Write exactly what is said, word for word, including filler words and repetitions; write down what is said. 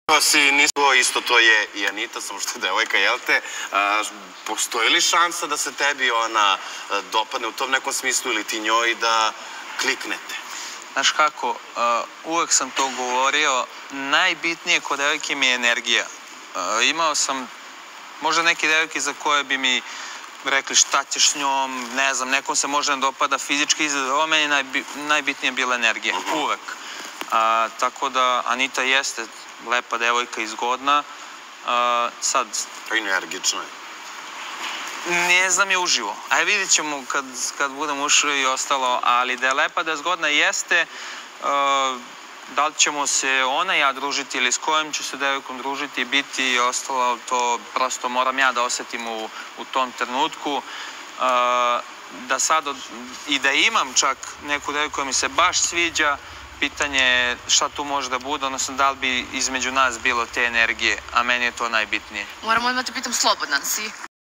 Si nismo, isto to je i Anita, samo što je devojka, jel te? Postoji li šansa da se tebi ona dopadne u tom nekom smislu ili ti njoj da kliknete? Znaš kako, uvek sam to govorio, najbitnije kod devojke mi je energija. Imao sam možda neke devojke za koje bi mi rekli šta ćeš s njom, ne znam, nekom se možda ne dopada fizički izgled, ovo meni je najbitnije bila energija, uvek. Tako da Anita jeste lepa devojka i zgodna, sad... Energična je. Ne znam je uživo. Ajde vidit ćemo kad budem ušao i ostalo, ali da je lepa, da je zgodna jeste, da li ćemo se ona i ja družiti ili s kojom ću se devojkom družiti i biti i ostalo, to prosto moram ja da osetim u tom trenutku. Da sad i da imam čak neku devojku koja mi se baš sviđa, pitanje je šta tu može da bude, odnosno da li bi između nas bilo te energije, a meni je to najbitnije. Moram odmah te pitam, slobodan si?